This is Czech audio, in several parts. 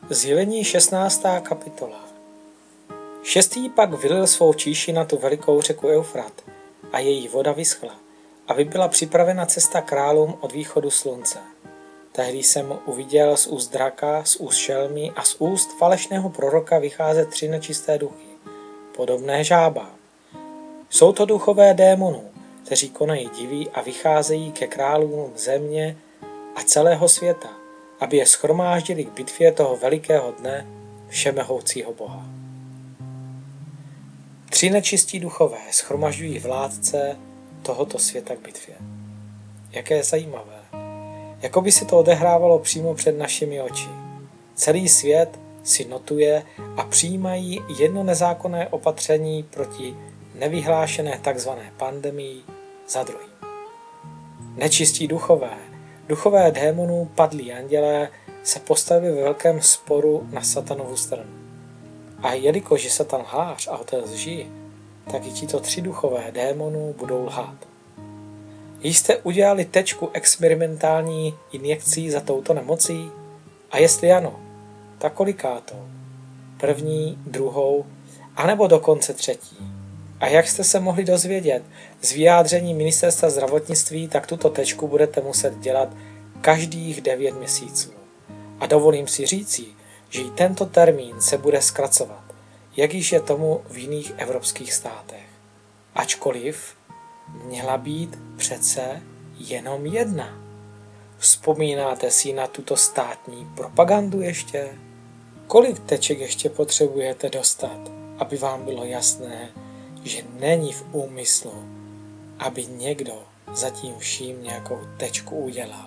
Zjevení 16. kapitola. Šestý pak vylil svou číši na tu velikou řeku Eufrat a její voda vyschla, aby byla připravena cesta králům od východu slunce. Tehdy jsem uviděl z úst draka, z úst šelmy a z úst falešného proroka vycházet 3 nečisté duchy, podobné žábám. Jsou to duchové démonů, kteří konají divy a vycházejí ke králům země a celého světa, aby je shromáždili k bitvě toho velikého dne všemohoucího Boha. 3 nečistí duchové shromažďují vládce tohoto světa k bitvě. Jaké zajímavé. Jako by se to odehrávalo přímo před našimi oči. Celý svět si notuje a přijímají jedno nezákonné opatření proti nevyhlášené tzv. Pandemii za druhým. Nečistí duchové démonů, padlí andělé, se postavili ve velkém sporu na satanovu stranu. A jelikož je Satan lhář a otec lži, tak i tito 3 duchové démonů budou lhát. Jste udělali tečku experimentální injekcí za touto nemocí? A jestli ano, tak kolikátou? 1., 2., anebo dokonce 3. A jak jste se mohli dozvědět z vyjádření ministerstva zdravotnictví, tak tuto tečku budete muset dělat každých 9 měsíců. A dovolím si říci, že i tento termín se bude zkracovat, jak již je tomu v jiných evropských státech. Ačkoliv měla být přece jenom 1. Vzpomínáte si na tuto státní propagandu ještě? Kolik teček ještě potřebujete dostat, aby vám bylo jasné, že není v úmyslu, aby někdo za tím vším nějakou tečku udělal?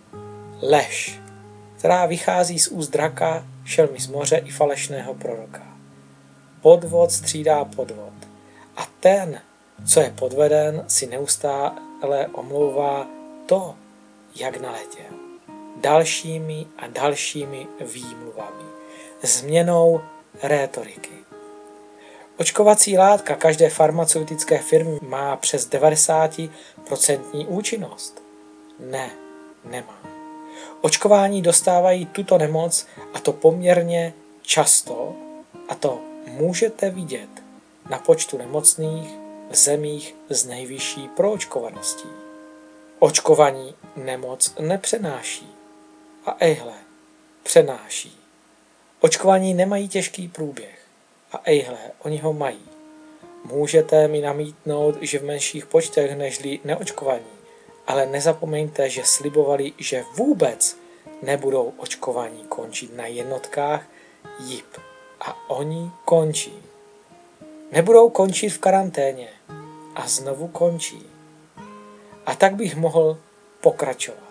Lež, která vychází z úst draka, šelmy z moře i falešného proroka. Podvod střídá podvod. A ten, co je podveden, si neustále omlouvá to, jak naletěl. Dalšími a dalšími výmluvami. Změnou rétoriky. Očkovací látka každé farmaceutické firmy má přes 90% účinnost. Ne, nemá. Očkování dostávají tuto nemoc, a to poměrně často, a to můžete vidět na počtu nemocných v zemích s nejvyšší proočkovaností. Očkovaní nemoc nepřenáší. A ejhle, přenáší. Očkovaní nemají těžký průběh. A ejhle, oni ho mají. Můžete mi namítnout, že v menších počtech nežli neočkovaní, ale nezapomeňte, že slibovali, že vůbec nebudou očkovaní končit na jednotkách JIP. A oni končí. Nebudou končit v karanténě. A znovu končí. A tak bych mohl pokračovat.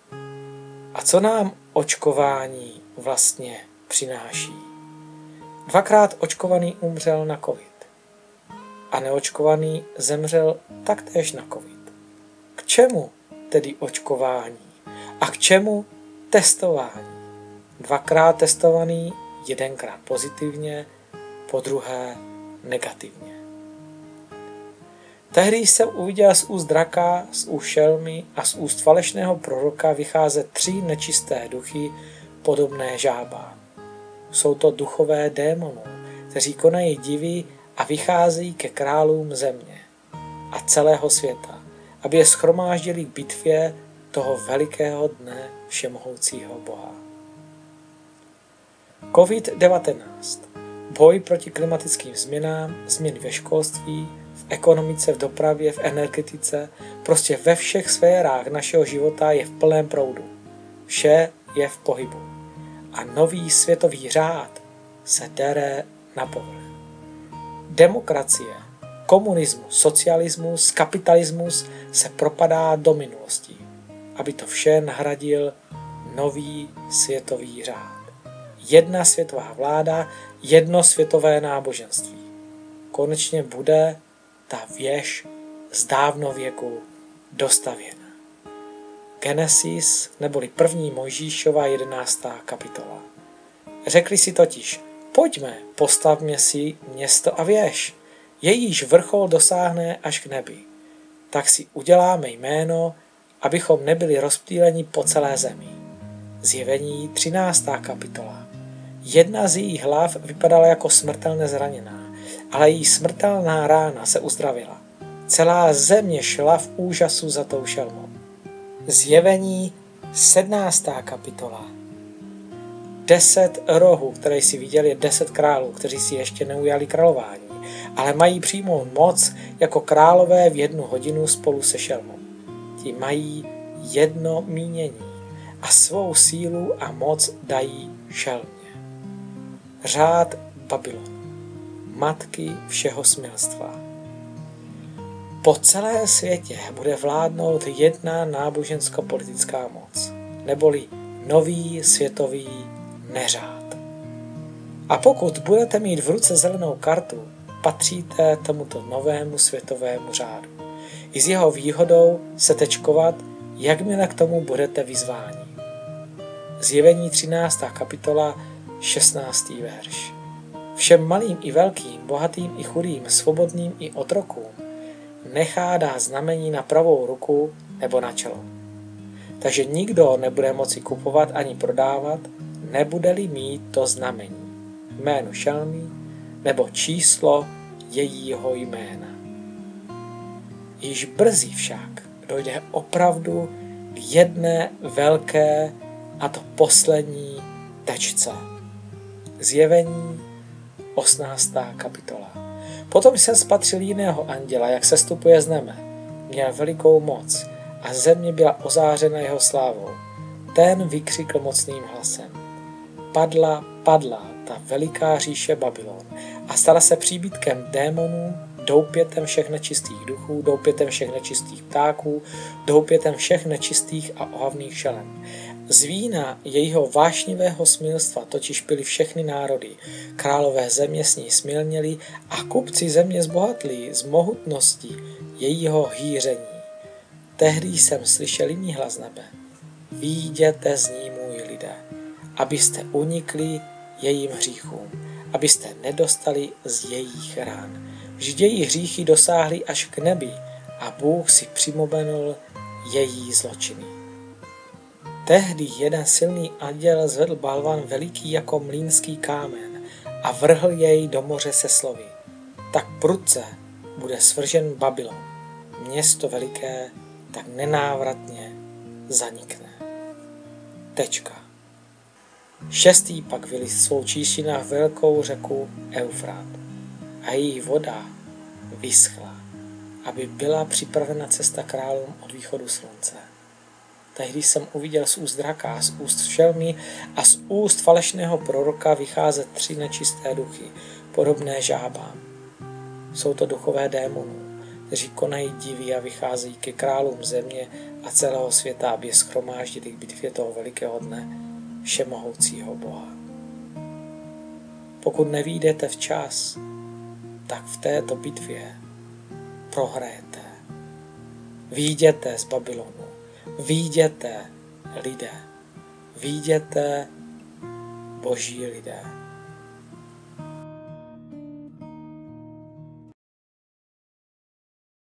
A co nám očkování vlastně přináší? 2krát očkovaný umřel na covid. A neočkovaný zemřel taktéž na covid. K čemu tedy očkování? A k čemu testování? 2krát testovaný, 1krát pozitivně, podruhé negativně. Tehdy jsem uviděl z úst draka, z úst šelmy a z úst falešného proroka vycházet 3 nečisté duchy, podobné žábám. Jsou to duchové démonů, kteří konají divy a vycházejí ke králům země a celého světa, aby je shromáždili k bitvě toho velikého dne všemohoucího Boha. COVID-19. Boj proti klimatickým změnám, změny ve školství, v ekonomice, v dopravě, v energetice, prostě ve všech sférách našeho života je v plném proudu. Vše je v pohybu. A nový světový řád se dere na povrch. Demokracie, komunismus, socialismus, kapitalismus se propadá do minulosti, aby to vše nahradil nový světový řád. 1 světová vláda, 1 světové náboženství. Konečně bude ta věž z dávnověku dostavěna. Genesis neboli 1. Mojžíšova 11. kapitola. Řekli si totiž, pojďme, postavme si město a věž, jejíž vrchol dosáhne až k nebi. Tak si uděláme jméno, abychom nebyli rozptýleni po celé zemi. Zjevení 13. kapitola. Jedna z jejich hlav vypadala jako smrtelně zraněná, ale její smrtelná rána se uzdravila. Celá země šla v úžasu za tou šelmou. Zjevení 17. kapitola. 10 rohů, které jsi viděl, je 10 králů, kteří si ještě neujali králování, ale mají přímou moc jako králové v 1 hodinu spolu se šelmou. Ti mají jedno mínění a svou sílu a moc dají šelmě. Řád Babylon, matky všeho smilstva. Po celém světě bude vládnout jedna nábožensko-politická moc, neboli nový světový neřád. A pokud budete mít v ruce zelenou kartu, patříte tomuto novému světovému řádu. I s jeho výhodou se tečkovat, jakmile k tomu budete vyzváni. Zjevení 13. kapitola 16. verš. Všem malým i velkým, bohatým i chudým, svobodným i otrokům nechá dát znamení na pravou ruku nebo na čelo. Takže nikdo nebude moci kupovat ani prodávat, nebude-li mít to znamení, jméno šelmy nebo číslo jejího jména. Již brzy však dojde opravdu k jedné velké a to poslední tečce. Zjevení 18. kapitola. Potom jsem spatřil jiného anděla, jak sestupuje z nebe. Měl velikou moc a země byla ozářena jeho slávou. Ten vykřikl mocným hlasem. Padla, padla ta veliká říše Babylon a stala se příbytkem démonů, doupětem všech nečistých duchů, doupětem všech nečistých ptáků, doupětem všech nečistých a ohavných šelem. Z vína jejího vášnivého smilstva totiž pili všechny národy, králové země s ní smilněli a kupci země zbohatli z mohutnosti jejího hýření. Tehdy jsem slyšel jiný hlas nebe. Výjděte z ní, můj lidé, abyste unikli jejím hříchům, abyste nedostali z jejich rán. Vždyť její hříchy dosáhly až k nebi a Bůh si přimomenul její zločiny. Tehdy jeden silný anděl zvedl balvan veliký jako mlýnský kámen a vrhl jej do moře se slovy. Tak prudce bude svržen Babylon, město veliké, tak nenávratně zanikne. Tečka. 6. pak vylil svou číši na velkou řeku Eufrát a její voda vyschla, aby byla připravena cesta králům od východu slunce. Tehdy jsem uviděl z úst draka, z úst šelmy a z úst falešného proroka vycházet 3 nečisté duchy, podobné žábám. Jsou to duchové démonů, kteří konají divy a vycházejí ke králům země a celého světa, aby je shromáždili k bitvě toho velikého dne všemohoucího Boha. Pokud nevyjdete včas, tak v této bitvě prohrajete. Vyjděte z Babylonu, vyjděte lidé, vyjděte boží lidé.